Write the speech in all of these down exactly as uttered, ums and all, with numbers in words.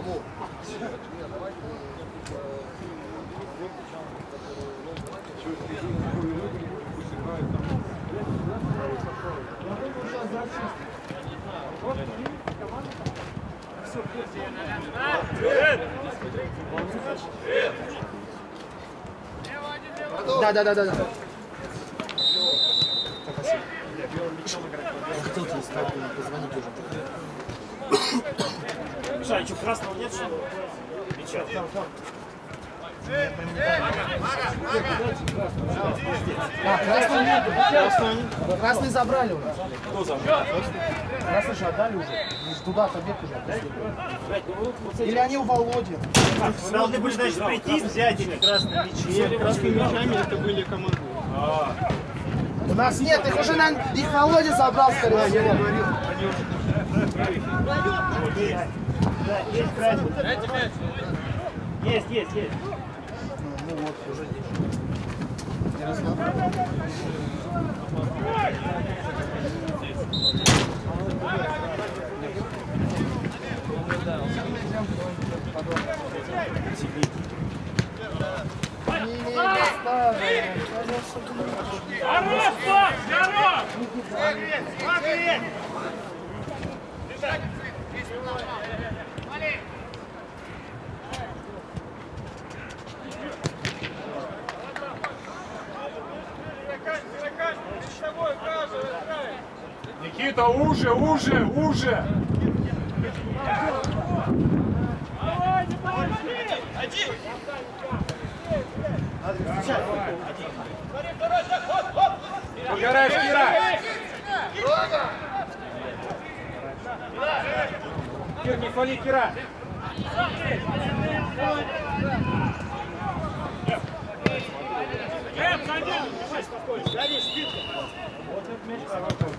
Кому? Да, да, да, да, да. Я хотел тебе сказать, позвонить уже. Миша, а что, красного нет, что ли? Мяча. А, красный нет. Красный, красный забрали у нас. Кто забрал? Красный же отдали уже. Мы же туда побег уже. Или они у Володи. Вы должны были, значит, прийти, взять эти красные мячи. Красными мячами это были команды. У нас нет, их уже, наверное, их Володя забрал, скорее всего. Есть красный. Есть, есть, есть. Ну вот, уже не Хорош, Макс! Хорош! Смотри! Никита, уже, уже, уже! Один! Погорай, Кира! Кир, не фали, Кира! Эм, садись! Садись, спинку! Вот этот мяч хороший.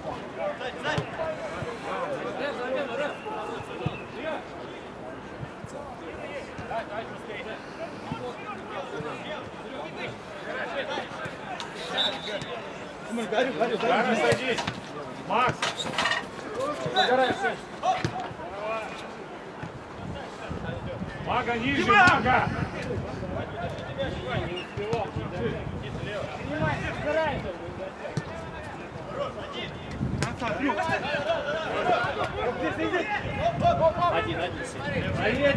Гара, садись! Макс! Погорай, сядь! Мага ниже, Мага! Один, один.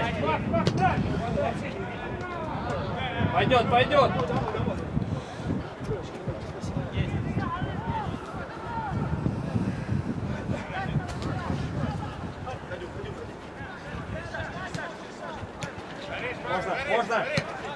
Пойдет, пойдет. Можно, можно!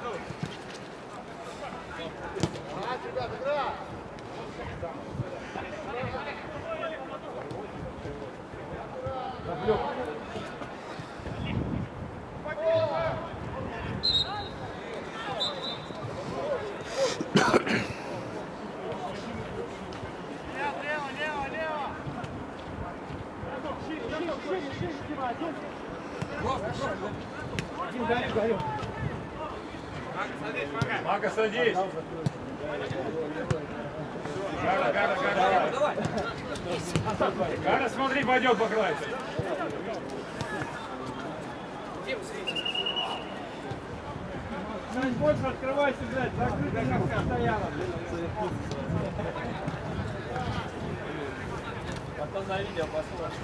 Мага, садись! Гара, Гара, Гара! Гара, смотри, пойдет по краю! Больше открывайся, блядь, закрыто как стояло. Потом на видео посмотрим.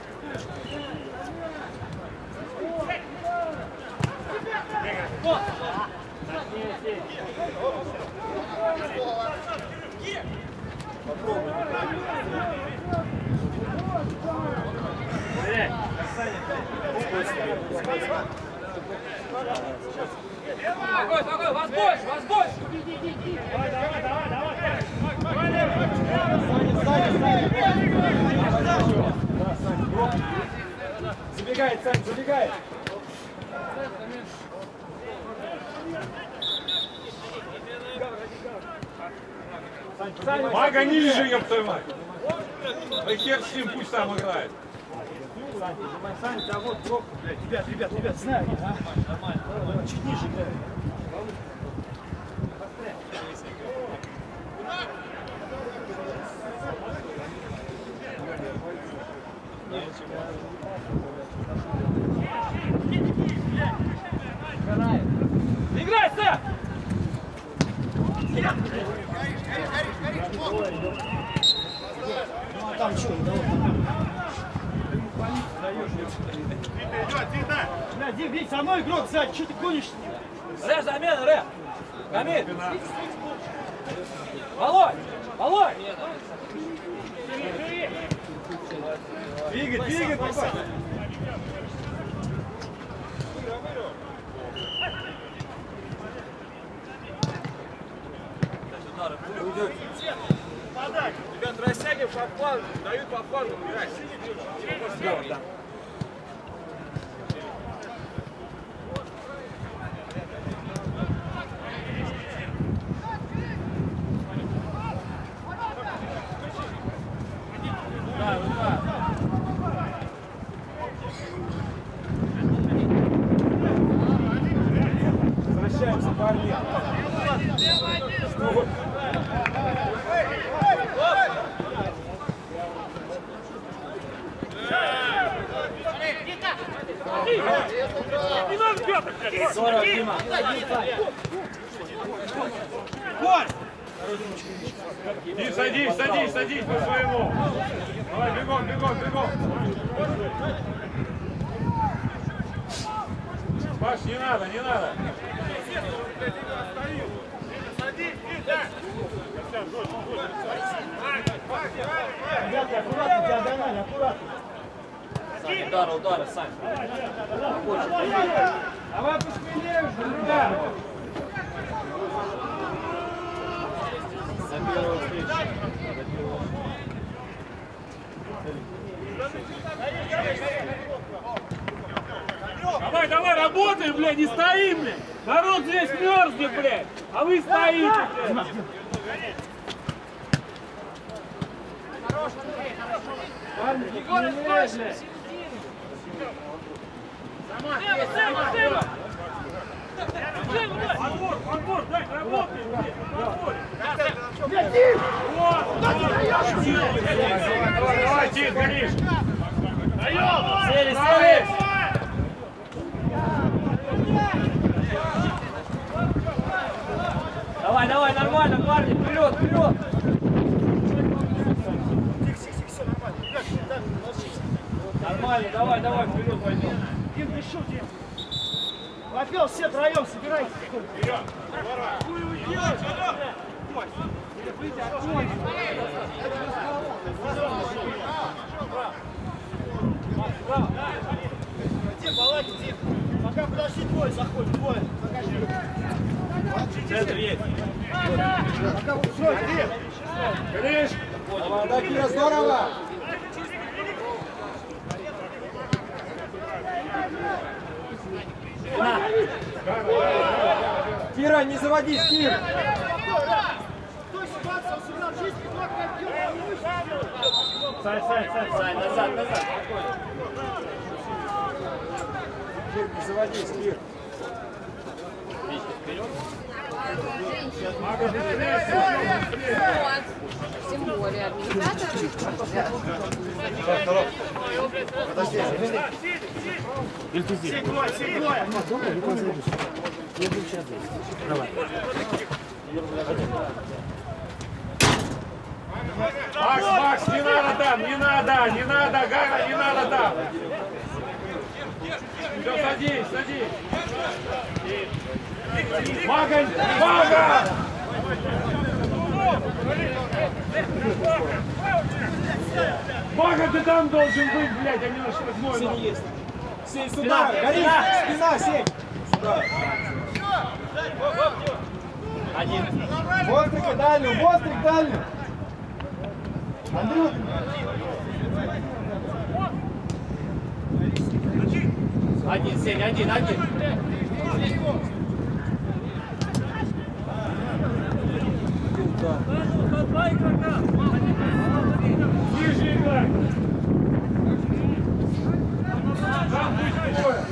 Попробуй. Спокой, спокой, вас больше, вас больше! Давай, давай, давай, давай! Забегает, Сань, забегает! Мага ниже, ёб твою мать! Да хер с ним, пусть сам играет! Сань, да вот блок, блядь, ребят, ребят, ребят, знаю, а? Нормально. Чуть ниже, блядь. Играй, Сэм! Там что, да вот Бля, Дим, видите, со мной игрок сзади, что ты гонишь? Рэш, замена, Рэш! Камиль! Володь! Володь! Двигай, двигай, папа! Ребят, растягиваем по плану, дают по плану играть. Да. Возвращаемся по армии. Не надо, Петр! здорово, Дима. И садись, садись, садись по своему. Давай, бегом, бегом, бегом. Паш, не надо, не надо. Ребята, аккуратно, диагональ, аккуратно. Удара, удара, Сань. Давай посмелее уже, ребят. На первую встречу. Давай, давай, работаем, блядь, не стоим, блядь. Народ здесь мерзнет, блядь, а вы стоите, блядь. Егор, блядь! Сэма, Сэма, Сэма! Подбор, подбор, дай, работаем, блядь, подбор. Давай, давай, Тит, горишь. Сели, сели! Давай, давай, нормально, парни, вперед, вперед! Нормально, давай, давай, вперед пойдем. Дим, дышу, Дим. Попел, все троем, собирайтесь. Вперед. Дим, балаки, Дим. Пока подожди, двое заходит, двое. Покажи. Центр есть. Пока вот все, Дим. Горишь. Да, Кира, здорово. Кира, не заводись, Кир. Сань, Сань, Сань. Сань, назад, назад. Кир, не заводись, Кир. Тем более организатор. Все двое, все двое. Макс, Макс, не надо там, не надо, не надо, Гара, не надо там. Все, садись, садись. Мага, Мага! Мага, ты там должен быть, блядь, а не наш восьмой. Сень сюда, гори, спина, Сень. Сюда. Один. Вострик дальнюю, вострик дальнюю. Андрюх. Один, Сень, один, один. Ниже играй. Там пусть двое.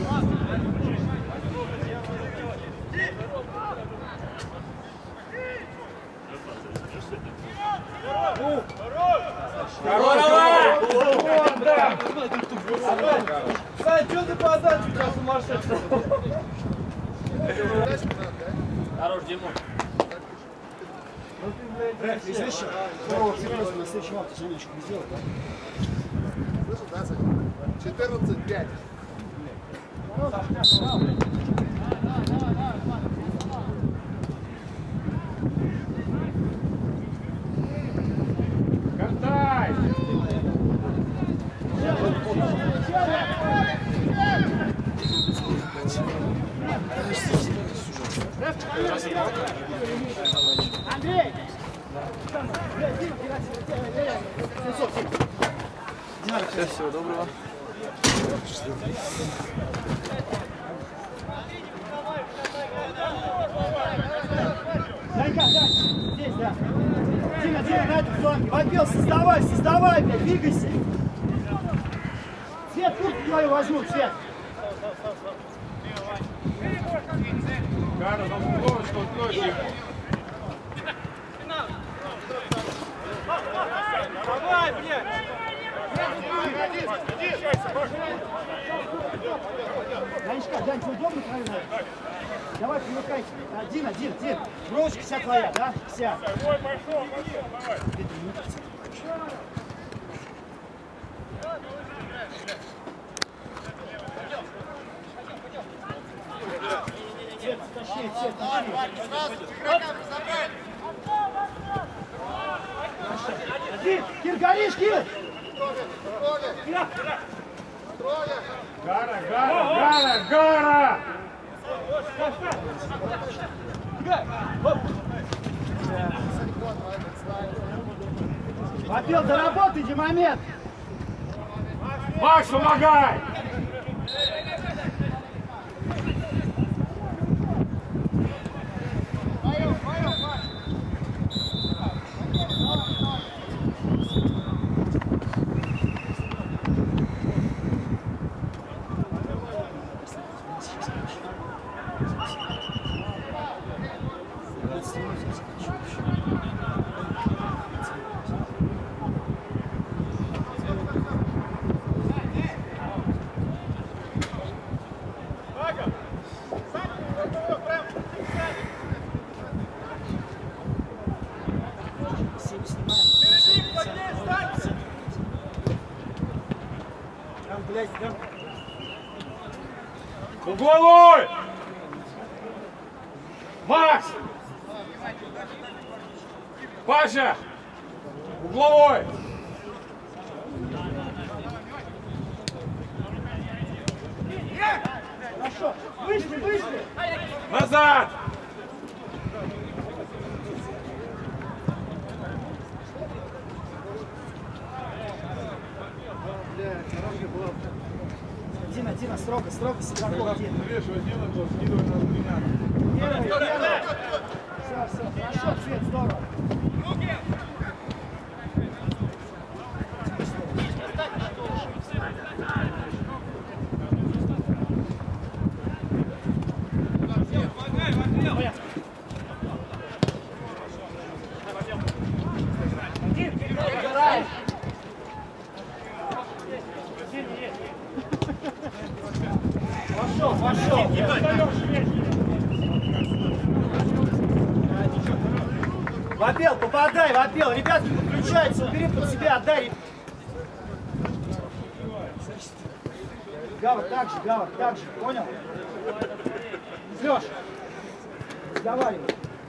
Здорово! Вот, да. что ты подачу у тебя сумасшедший? Хорош, Димон. Рэф, извини, второго серьезно на следующий матч звоночку не сделать, да? четырнадцать пять. Картай! Андрей! Всего доброго. Данька, Дань, здесь, да. Дима, Дима, на этом фланге. Вопил, создавай, создавай, блядь, двигайся. Свет, куртку твою возьму, Свет. Гара, там угловочку откройте. Давай, блядь! Данечка, Дань, тебе удобно правильно? Давай, привыкайте. А, Дина, Дина, Дина, бровочка вся твоя, да? Вся. Ой, пошел, пошел, давай. Свет, тащи, Свет, тащи. Кир, Кир, горишь, Кир! Гара, Гара, Гара, Гара! Вопил, доработай, Димамед! Макс, помогай! Угловой! Макс! Паша! Угловой! Хорошо, вышли, вышли! Назад! Дина, Дина, строго, строго с игроком, Дина. Вешивай Дина, то скидывай на меня. Первый, первый. Все, все, хорошо, Свет, здорово. Пошел, пошел. Вопел, попадай, Вопел. Ребятки подключаются, убери под себя, отдай. Гавр, так же, Гавр, так же, понял? Леш, разговаривай.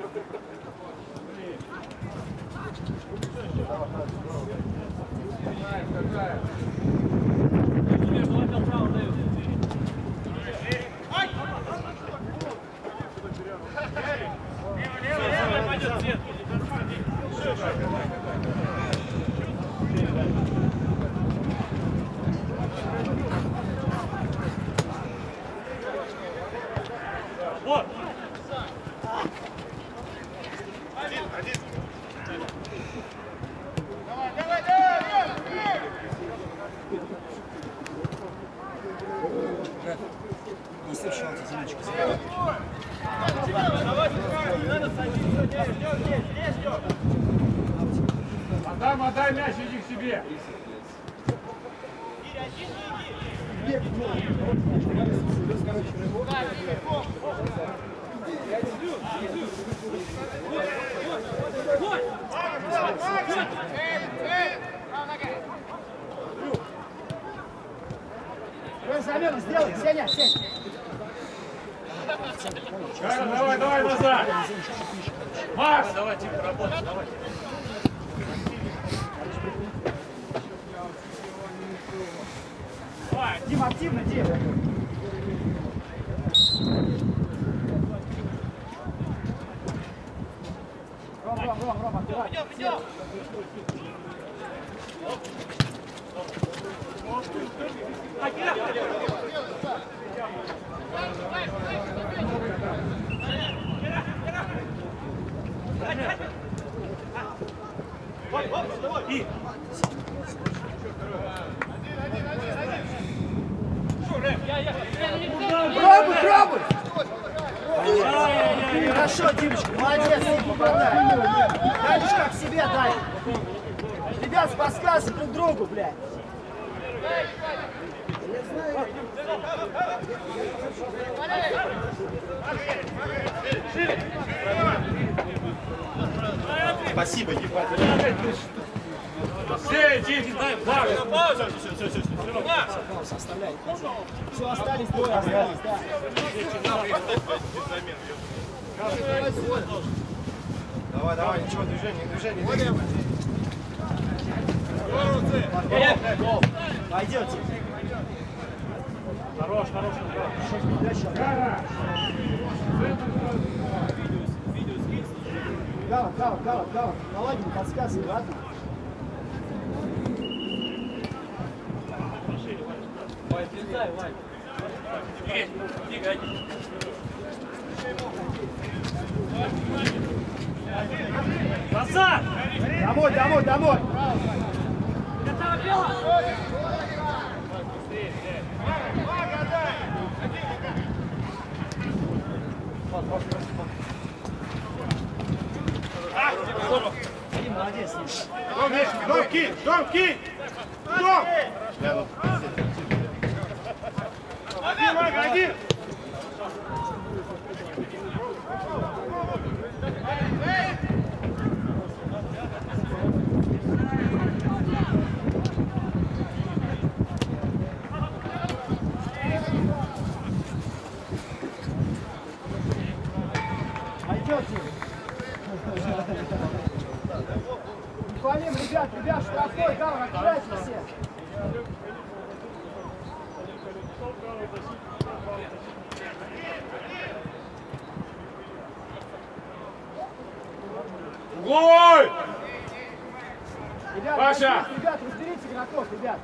Вот! Не следующий матч, Зиночка. Отдай, отдай мяч, иди к себе. бегать. Замену сделай, Сеня, Сень. Давай, давай, назад. Макс, давай, тихо, работай, давай. Давай, Дима, активно, Дима. Ром, Ром, Ром, Ром, открывай. Идем, идем. И. Пробуй, пробуй! Хорошо, Димочка, молодец, не попадай. Дальше как себе дай. Ребят, подсказывай друг другу, блядь. Спасибо, ебать. Все, Дим, дай, паузу. Пауза. Все, все, все. Пауза, оставляй. Все, остались двое, остались, да. Давай, давай, ничего, движение, движение. Пойдете. Хорош, хорош. Гава, гава, гава, гава. Наладим, подсказывай, ладно? Вань, слезай, Вань. Тихо, тихо. Назад! Домой, домой, домой! Молодец, Дом, дом, кинь, дом, кинь! Дом! Один, Марк, один! Пойдете. Палим, ребят, ребят, штрафной, Гава, открывайте все. Гол! Ребят, Паша! ребят, разберите игроков, ребят.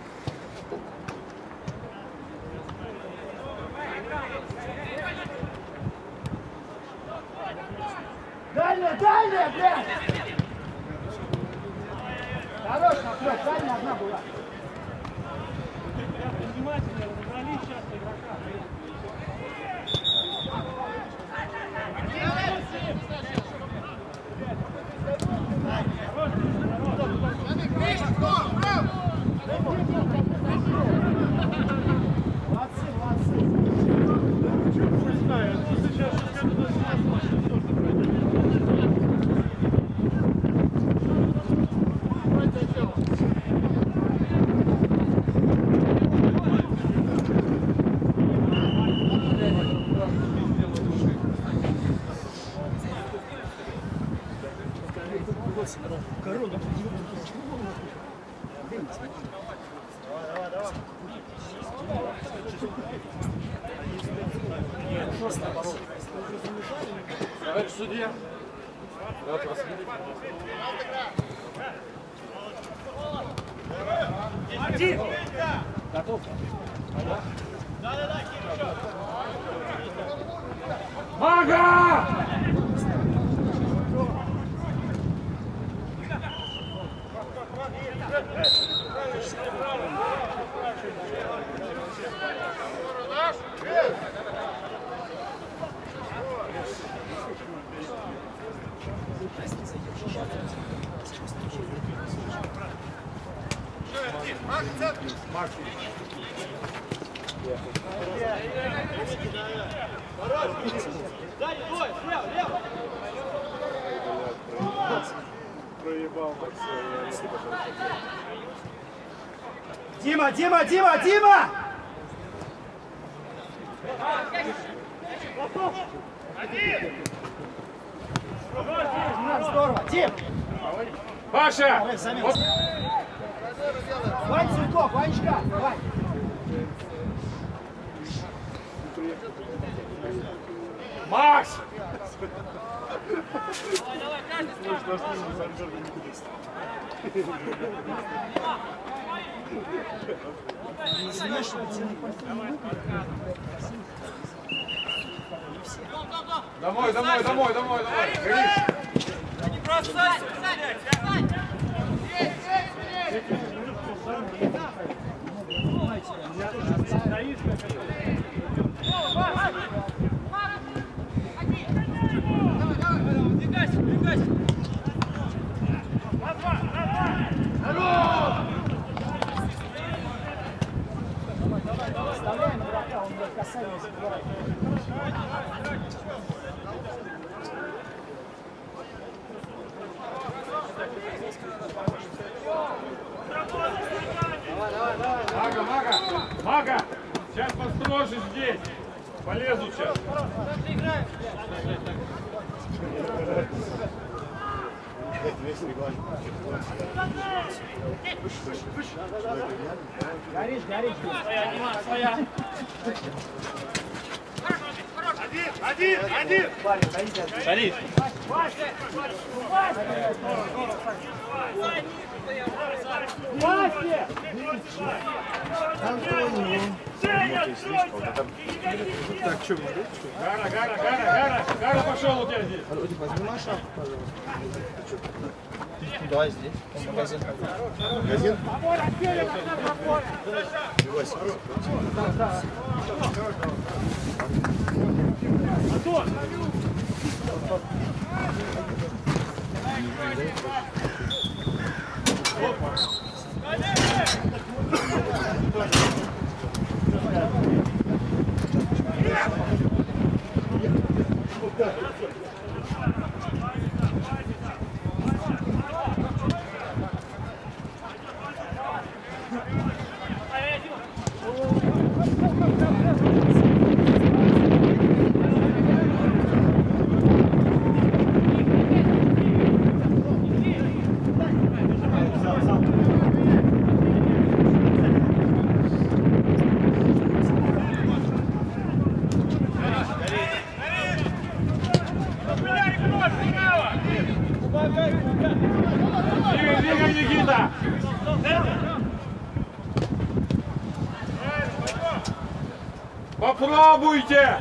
Дальняя, дальняя, блядь! Хорош, напротив, дальняя одна была. Внимательно, разобрались сейчас игрока. Молодцы, молодцы. Корона. Товарищ судья. Рад вас видеть. Один! Готов? Мага! Марк, Дима, Дима, Дима, Дима! Здорово, Дим! Паша! Вань, Сульков, Ванечка, Вань! Макс! Домой, домой, домой, домой, домой. Не бросайся, блядь! Двигайся, двигайся! Оставляем игрока, он будет касание забирать. Мага, мага! Мага! Сейчас построже здесь! Полезу сейчас! Горишь, горишь. Своя, Дима, своя! Один, один, один! Борис! Так, что, вы? Гара, Гара, Гара, Гара! Гара пошел у тебя здесь! Возьми нашу шапку, пожалуйста. Давай здесь, в магазин. Магазин? Антон! Двигай, двигай, Никита! Попробуйте!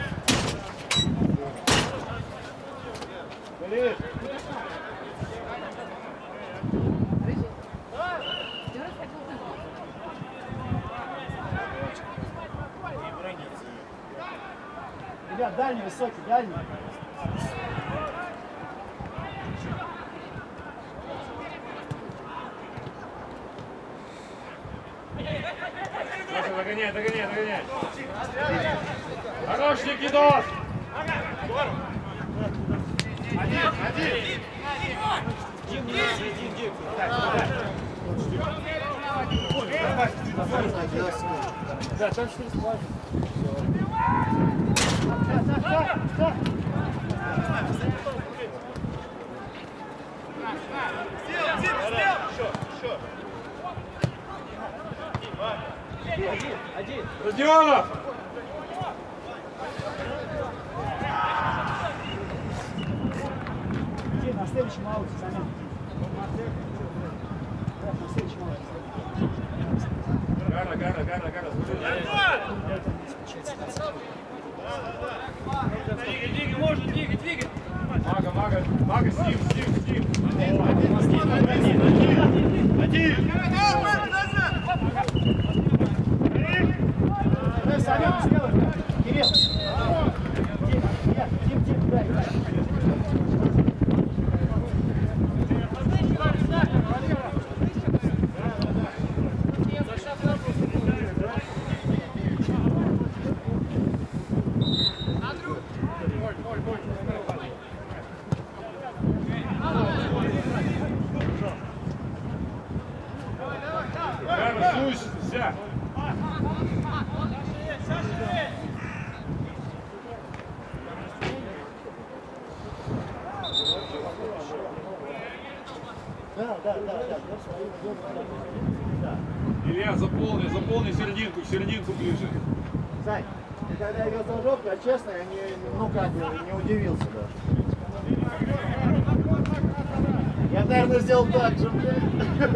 Ребят, дальний высокий, дальний. Догоняй, догоняй, догоняй! Хорош, Никитос! Один, один! Дим, не надо, Дим, Дим! Да, там четыре сплавки. Так, так, так, Один, один! Родионов! Дим, на следующем ауте, Саня. На следующем ауте. Гара, Гара, Гара, Гара! Двигай, двигай, можно двигать, двигать! Мага, мага, мага, Стив, Стив, Стив! Давай, Саня, сделай. Кирилл. Дим, нет, Дим, Дим, дай, дай. да, да, да. Илья, заполни, заполни серединку, серединку ближе. Сань, ты когда ее зажег, я честно, я не, ну как бы, не удивился даже. Я, наверное, сделал так же, блядь.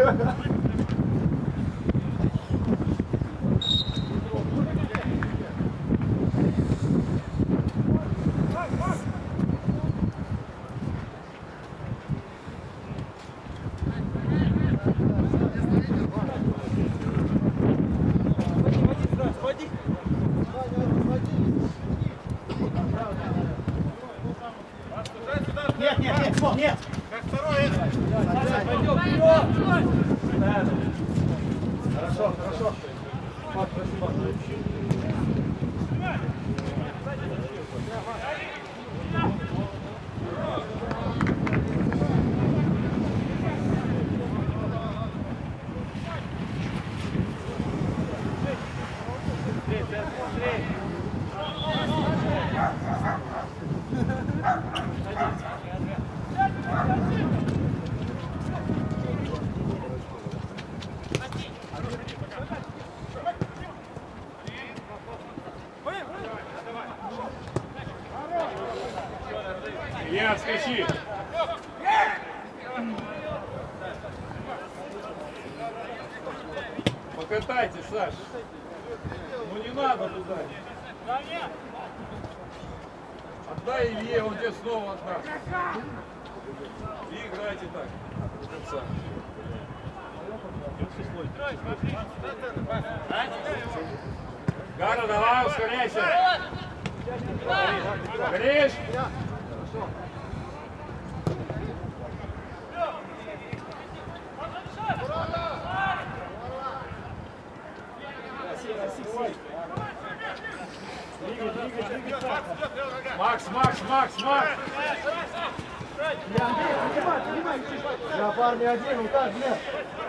Нет, нет, нет, Слов, нет! Как второй это. Пойдем вперед! Хорошо, хорошо. Вот, спасибо. Илья, отскочи. Покатайте, Саш. Ну не надо туда. Отдай Илье, он тебе снова отдаст. И играйте так до конца. Гара, давай, ускоряйся. Горишь? Макс, Макс, Макс, Макс! Я, Андрей, поднимай, поднимай. Я парни один, вот так, нет.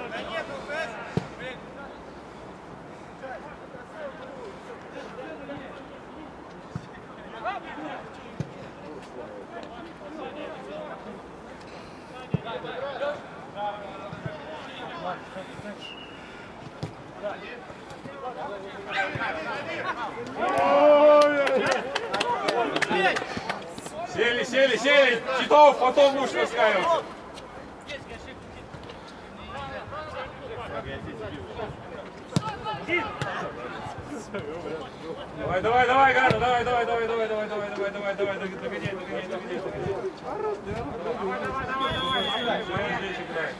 Сели, сели, сели! Титов, потом муж раскаиваться. Давай, давай, давай, Гара, давай, давай, давай, давай, давай, давай, давай, давай, давай, догоняй, догоняй, догоняй, догоняй. Давай, здесь играй.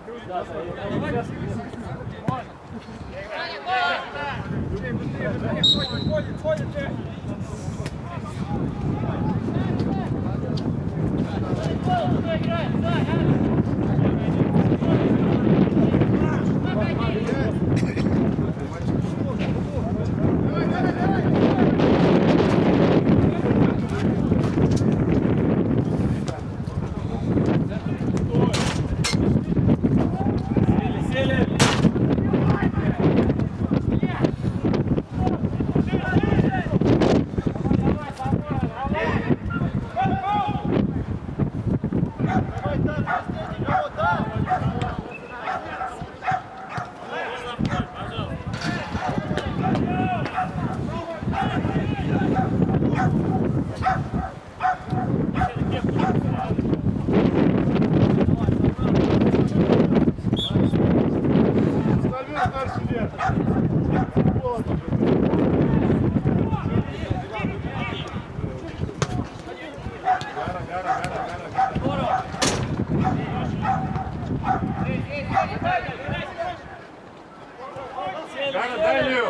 Гара, дальнюю!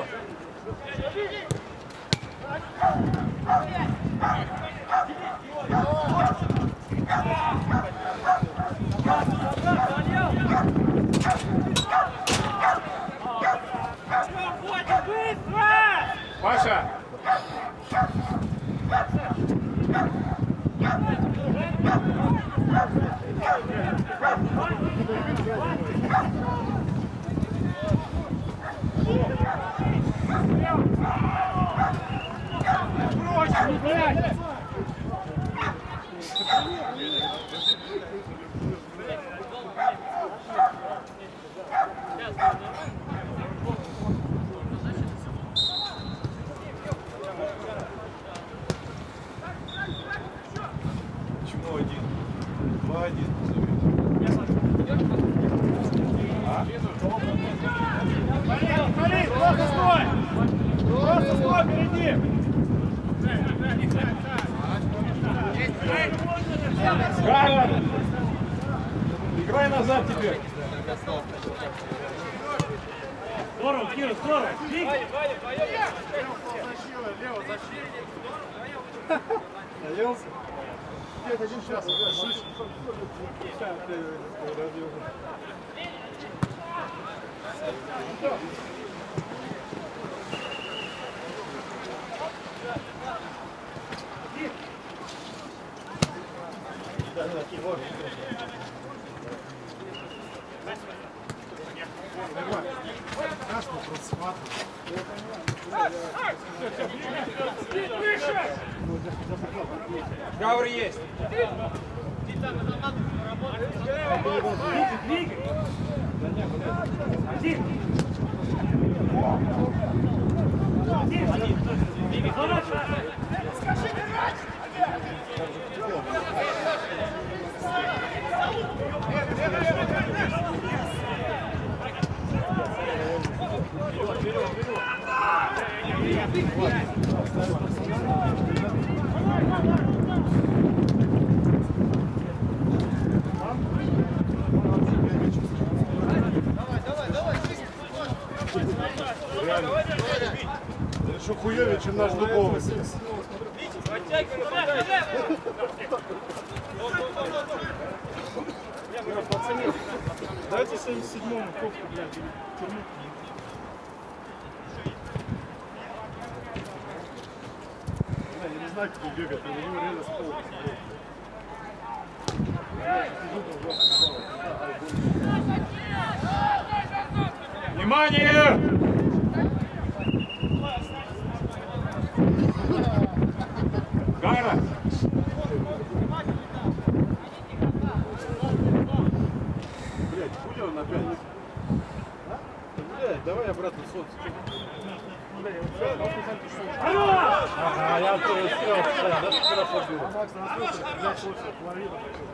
Паша! Стой, впереди! Правильно! Играй назад теперь! Здорово, Кира, здорово! Наелся? Нет, один час. Гавр есть. Двигай! Один! Один! Двигай! Скажи, Еще хуёвее, чем наш дубовый. Пацаны, дайте семьдесят седьмому кофту, блядь, или тюрьму. Я не знаю, кто бегает, но у него реально с пола. Внимание! Гайра! Блядь, хули он опять? Блядь, давай обратно в солнце. Ага, я тоже все, даже хорошо было. Макс, на слушай, блядь, больше половину.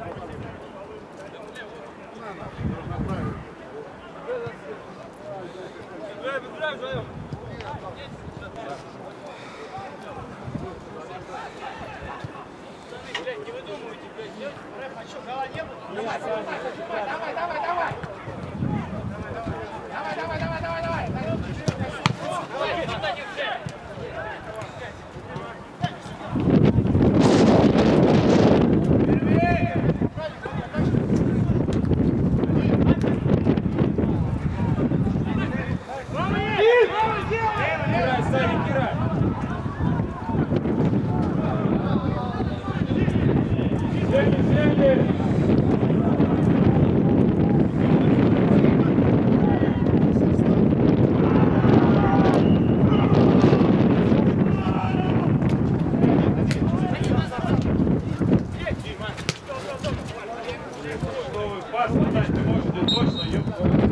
Давай, давай, давай, давай! Давай, давай, давай, давай, давай! Кирай, Саня, Кирай! Земли, земли! Новый пас, подать ты можешь, где точно, ёпта.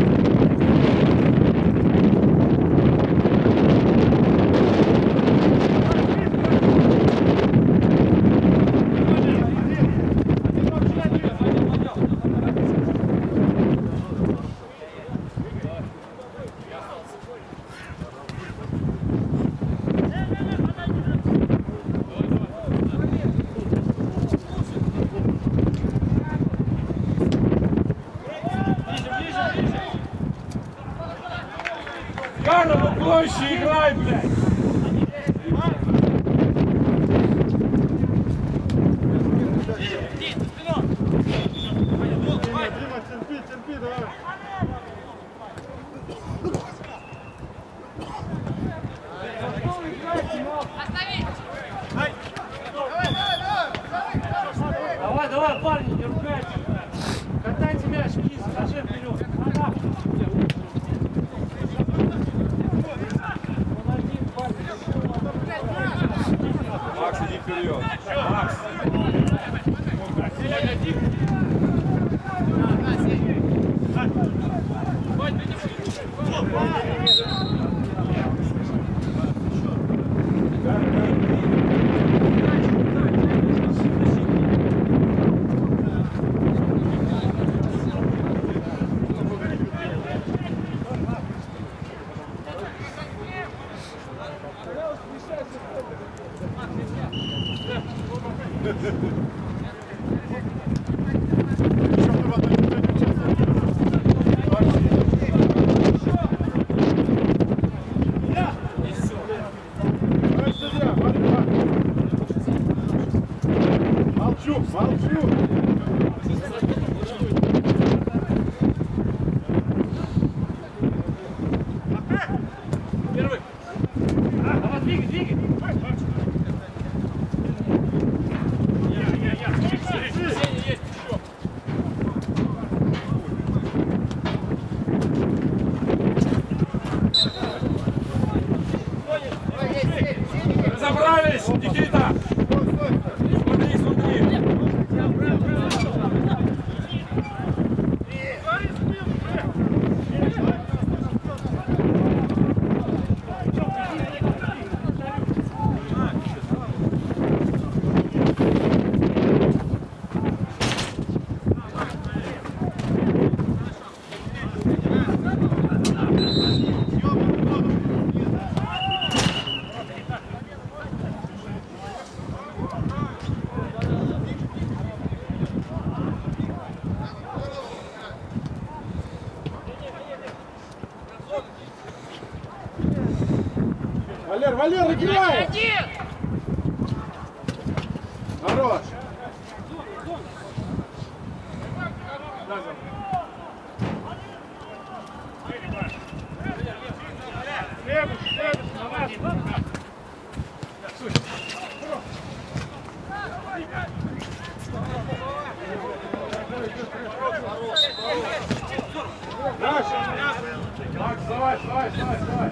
Карова, проще играй, блядь! Дима, терпи, терпи, давай. Давай, давай, парни, не ругайтесь! Катайте мяч, киз, скажи вперед! Макс, иди вперед. Макс. Молчу, молчу. Первый. Давай, двигай, двигай. Есть еще. Разобрались, Никита. Смотри, смотри. Валер, Валер, играй! Хорош! Следующий, следующий, на нас. Макс, давай, давай, давай, давай!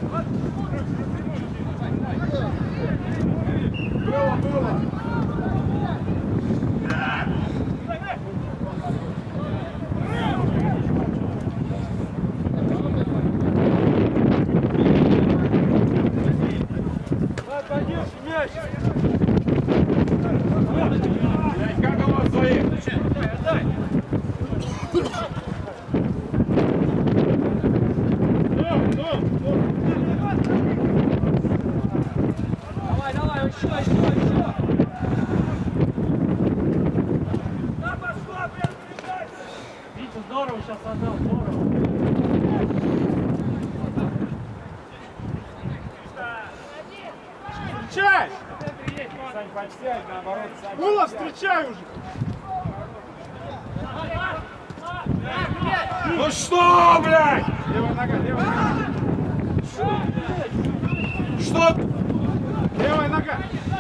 Было, было! Как у вас своих? Давай, давай, еще, еще, еще. Витя, здорово сейчас отдал, здорово. Встречай! Сань, подсядь, наоборот, Сань. Ула, встречай уже! Ну что, блядь? Левая нога, левая нога! Что? Левая нога!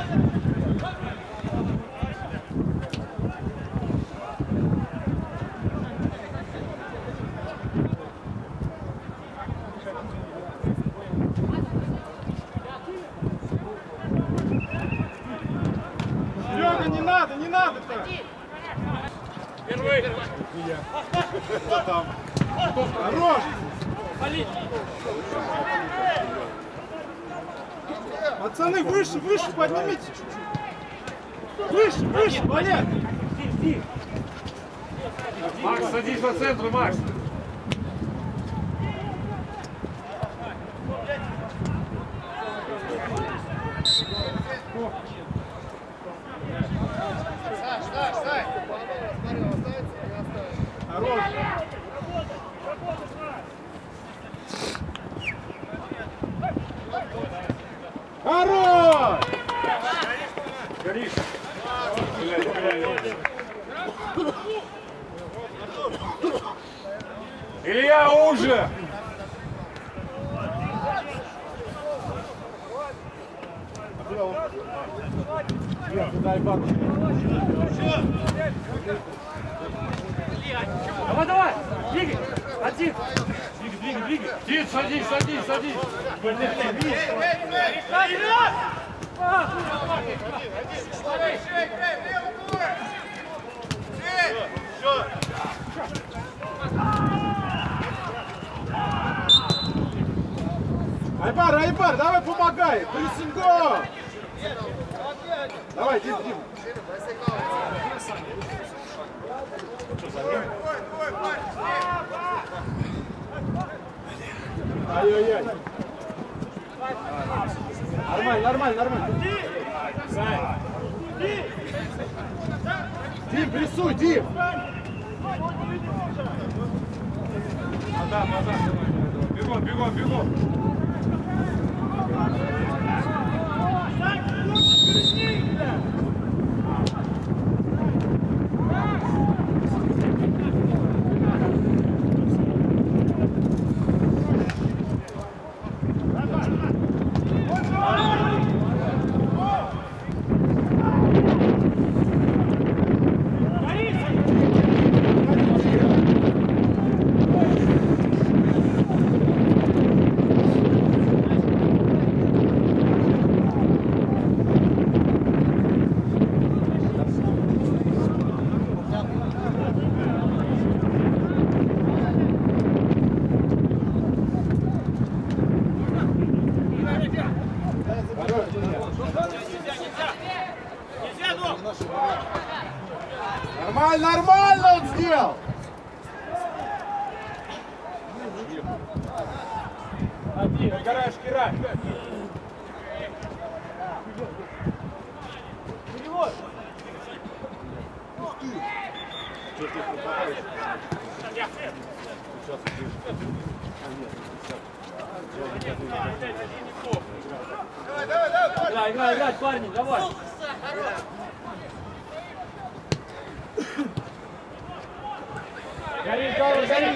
Серега, не надо, не надо-то! Первый. Кто там? Хорош! Пацаны, выше, выше поднимите чуть-чуть. Выше, выше, Валер! Макс, садись по центру, Макс. Хорош! Хорош! Горишь. Блядь, блядь. Илья, уже! Дай бабушку. Давай, давай! Двигай! Один! Двигай, двигай, двигай! Тит, садись, садись, садись! Айбар, Айбар, давай помогай! Прессинго! Давай, Дим, Дим. Ай-яй-яй. Нормально, нормально, нормально. Дим, прессуй, Дим! Назад, назад. Бегом, бегом, бегом. Нормально, нормально он сделал! Гараж, кирай. Играй, играй, играй, парни, давай. Гори, гори, гори!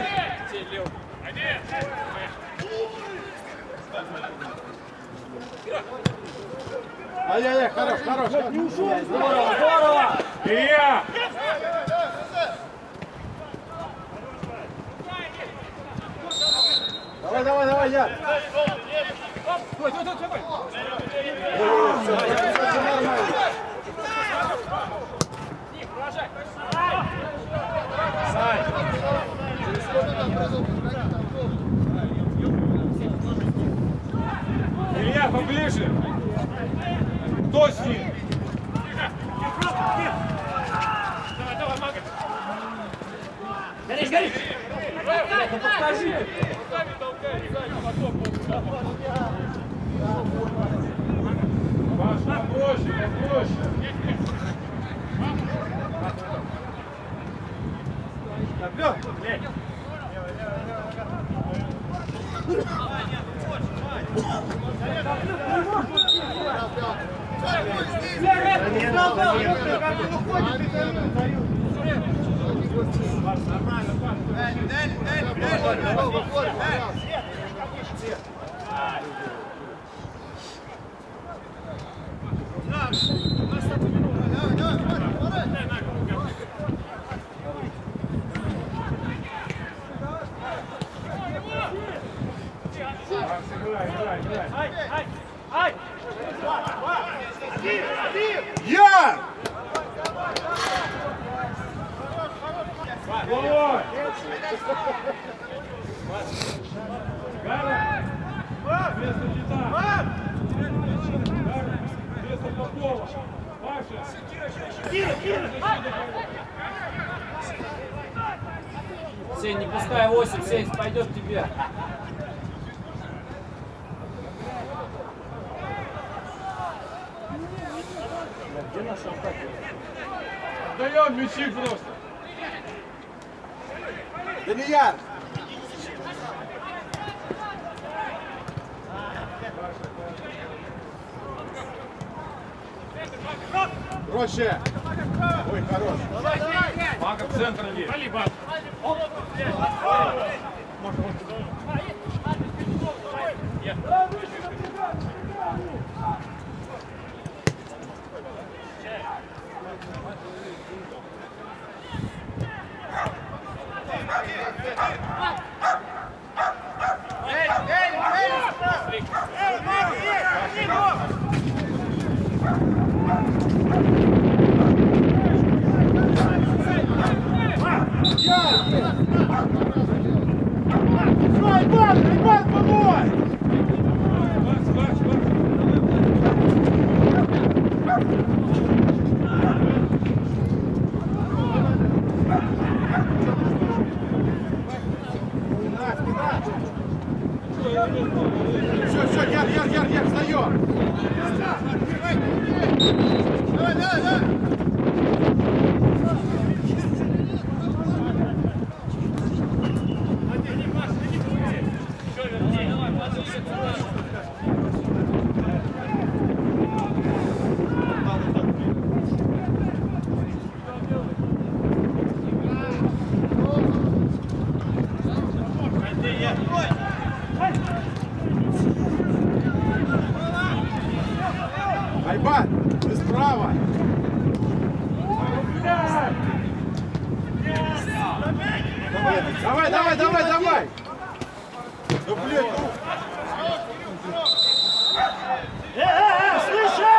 Ай-яй-яй, хорош, хорош! Не ушел! Здорово, здорово! Илья! Давай, давай, давай, я! Стой, стой, стой, стой! Все, все нормально! Сань! Илья, поближе! Кто с ним? Горишь, горишь! Ну подскажи! Паша, проще, проще! Я! Головой! Гара! Вместо Тита! Гара! Вместо Попова! Паша! Сень, не пускай восемь, Сень, пойдет тебе. Где наша атака? Отдаем мячи просто! Данияр! Проще! Ой, хорош! Мага в центр иди! Все, все, Яр, Яр, Яр, Яр, встаем! Айбат, ты справа. Давай, давай, давай, давай. Да, блядь, ну. Э, э, э, слышишь?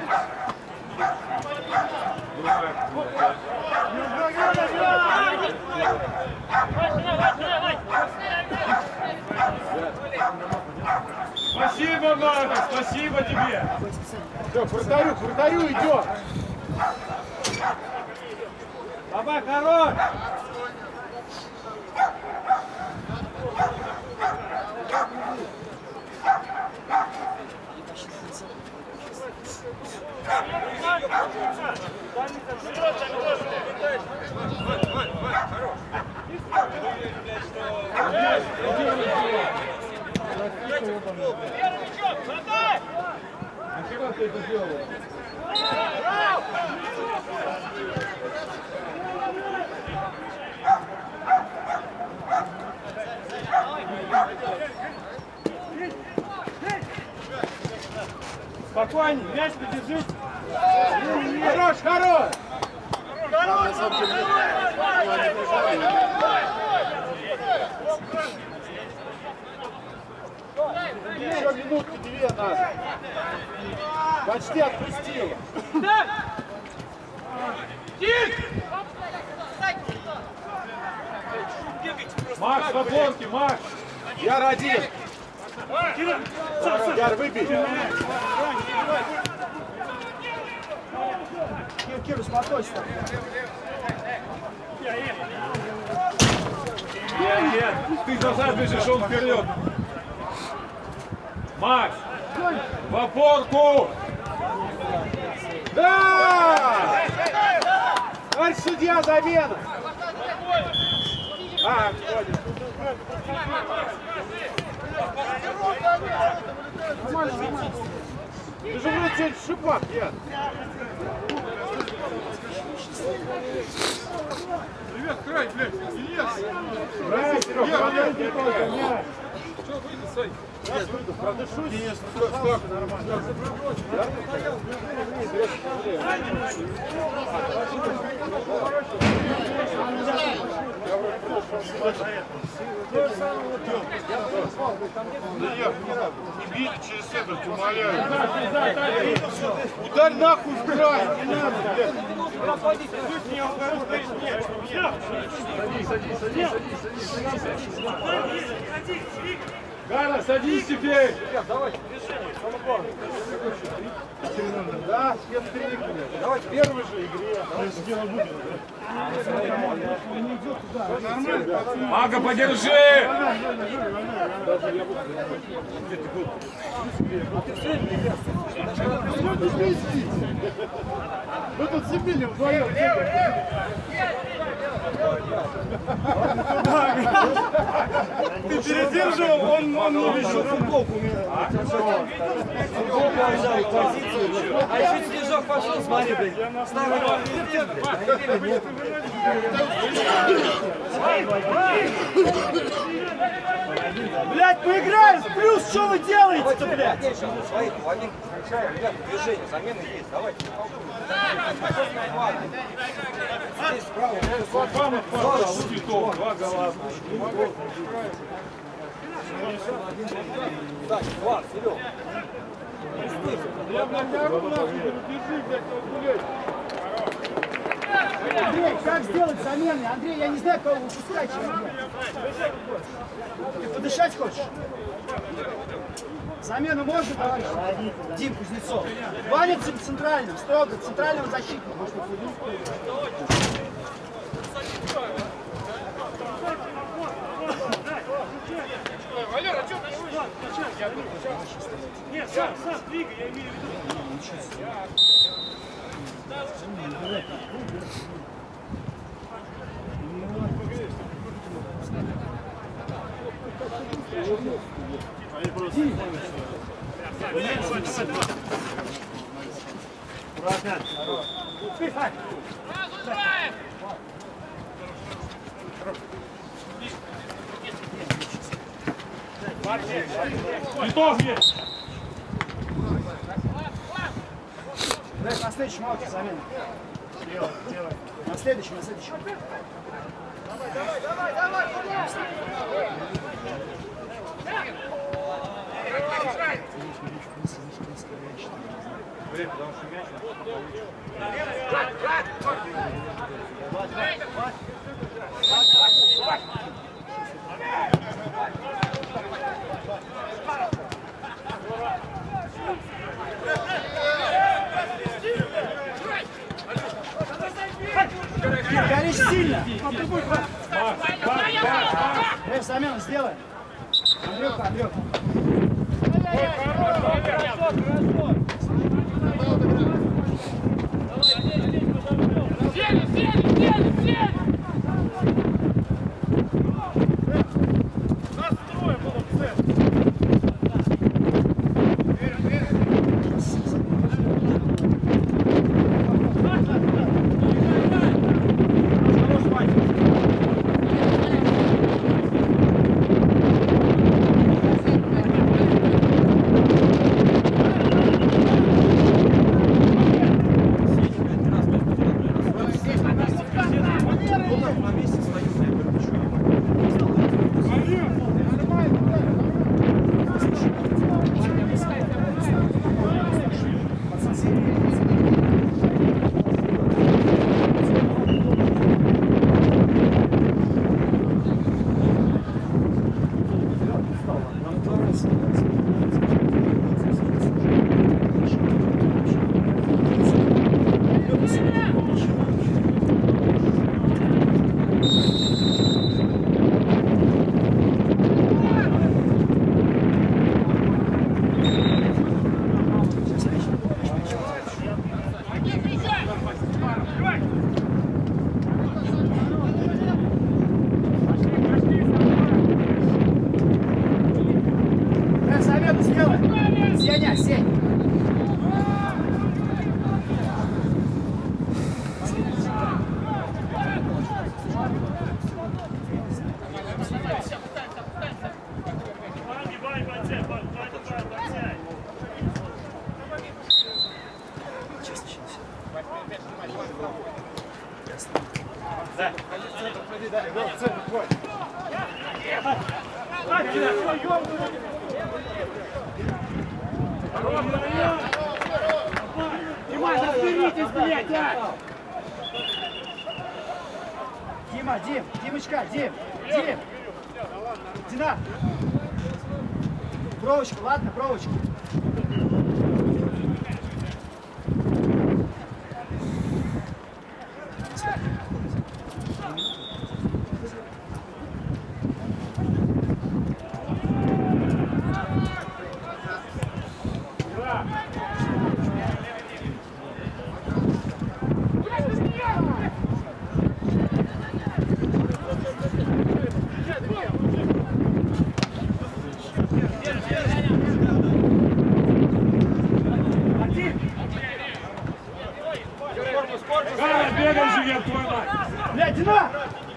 Спасибо, Марк, спасибо тебе. Все, к вратарю, к вратарю идем. Давай, хорош. Нахера ты это делал? Спокойней, мяч подержи. Хорош, хорош! Еще минутки две надо. Почти отпустила. Макс, в опорке, Макс. Яр один. Яр, выбей. Кир, Кир, успокойся. Нет, нет, ты назад бежишь, он вперед. Макс, в опорку. Да! Товарищ судья, замена. А, ходит. Нормально, нормально. Ты же вроде сегодня в шипах, Ян. Привет, край, блядь, Ильяс. Правильно, Серега, подойди только, мяч. Что выйду, Сань? Сейчас выйду, правда, шутит. Денис, как нормально. Не бейте через центр, умоляю. Ударь нахуй в край, не надо, блядь. Садись, садись, садись, садись, садись. Гана, садись теперь. Да, я перекрыл. Давай в первой же игре. Мага, подержи. Вы тут сибили вдвоем. Ты передерживал, он, он не вещал футболку. А еще снежок пошел, смотри, блядь. Блядь, поиграем в плюс, что вы делаете-то, блядь? Ребята, движение, замена есть, давайте. Здесь справа. Два гола. Так, два, Серега. Андрей, как сделать замены? Андрей, я не знаю, кого выпускать. Ты подышать хочешь? Замену можно, товарищ? Дим Кузнецов. Ваня центральным, строго, центрального защитника. Валера, что ты? Нет, сам, сам, двигай, я имею в виду. Титов есть! Блядь, на следующем ауте замена. Делай, делай. На следующем, на следующем. Давай, давай, давай, давай, Время, потому что мяч. горишь сильно. Эй, замену сделай. Андрюха, Андрюха. Сели, сели, сели, сели! Настрой было в центре. Дима, Дим, Димочка, Дим, Дим. Дина. Бровочка, ладно, бровочка. Блядь, Дина!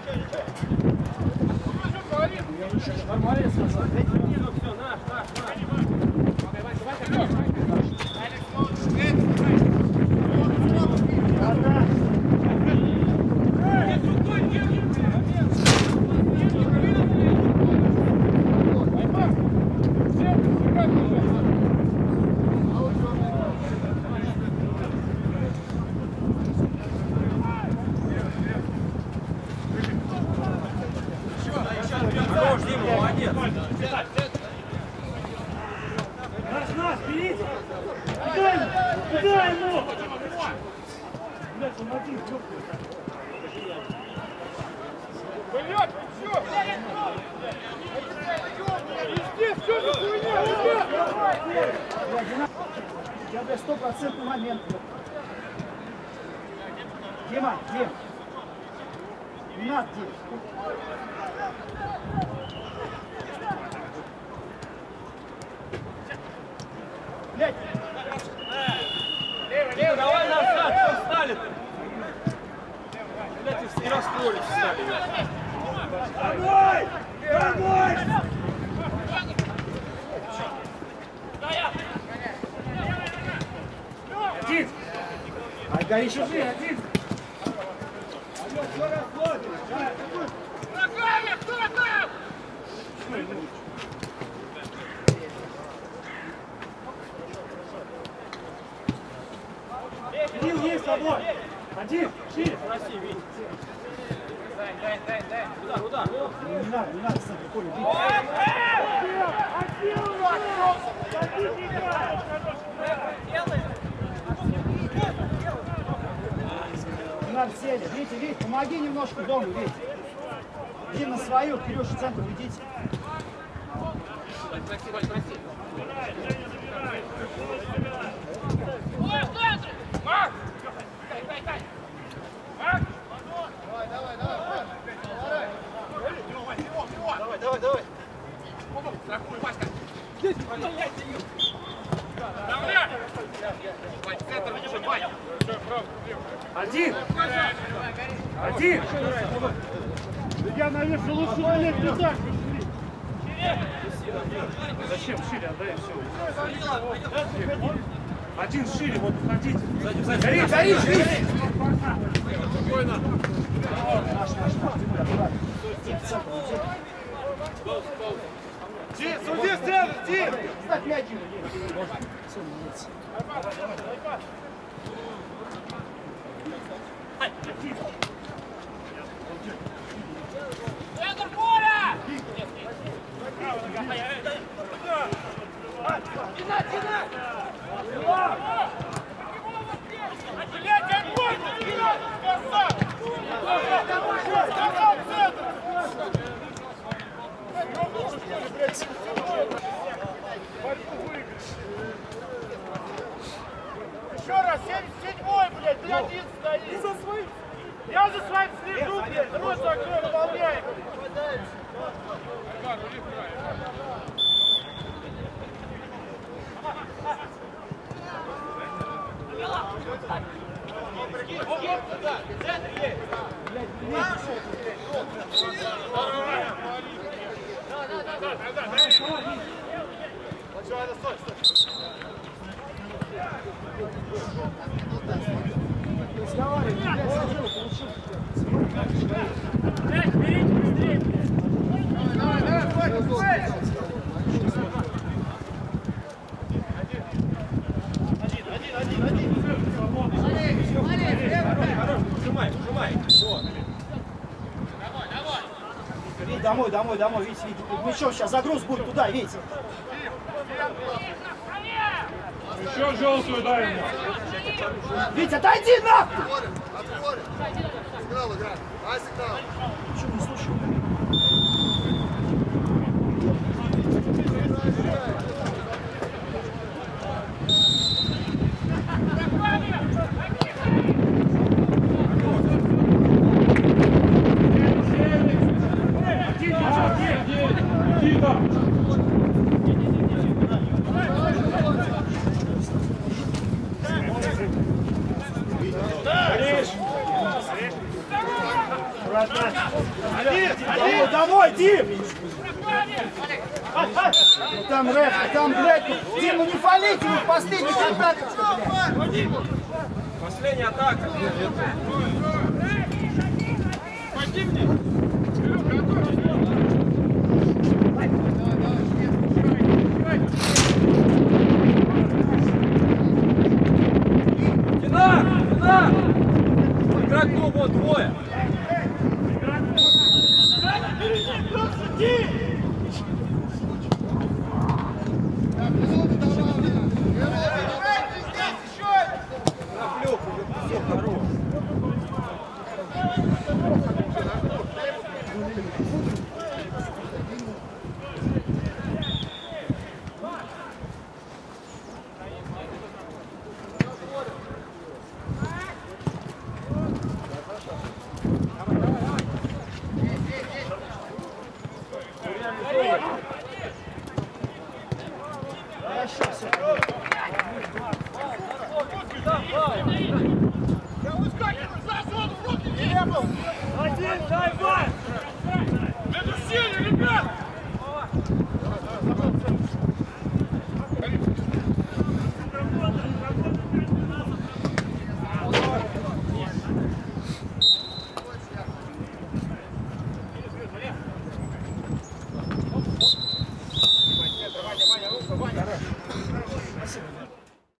Нормально сказал. Я, блядь, стопроцентный момент. Дима, Дим. Не надо, Дим. Блядь. Лево, лево, давай назад, что встали-то? Блядь, все расстроились встали. Давай! Давай! Дим. Ай, горишь уже, один. Один есть с тобой. Один, шире. Дай, дай, дай, дай. Удар, удар. Не надо, не надо, Саня, Коля, бей. Не надо сели. Витя, Витя, помоги немножко дому, Витя. Иди на свою, Кирюша, в центр идите. Прости, Вань, прости. Давай, давай. Страхуй, Васька. Вань, центр выше, Вань. Один. Один. Я, наверное, лучше блядь, не так. Зачем шире? Отдай все. Один шире, вот уходите. Горишь, горишь, Витя. Спокойно. Наш, наш, наш, Тимур, аккуратно. Иди в центр, иди. Дим, суди в центр, Дим! Ставь мяч ему, Дим. Все, молодец. Центр поля! Тяна, тяна! Блядь, огонь! Сказал! Сказал центр! Еще раз, семьдесят седьмой, блядь, ты один стоишь. За своим. Я за своим слежу, блядь. Рот закрой, выполняй, блядь. Разговаривай, не дай задел, получил. Вить, домой, домой, домой, Вить, Вить. Мячом сейчас загруз будет туда, Вить. Еще желтую дай ему. Вить, отойди нахуй! Сигнал играть. А, сигнал. Почему не слушаю? Домой, домой, Дим! Ну там рэп, там, блядь, Дим, ну не фалите, ну в последних атаках, блядь. Последняя атака. Тина! Тина! Игроков вот двое. Я сейчас. Я выскакиваю, за зону, руки не был! Один, дай, Вань!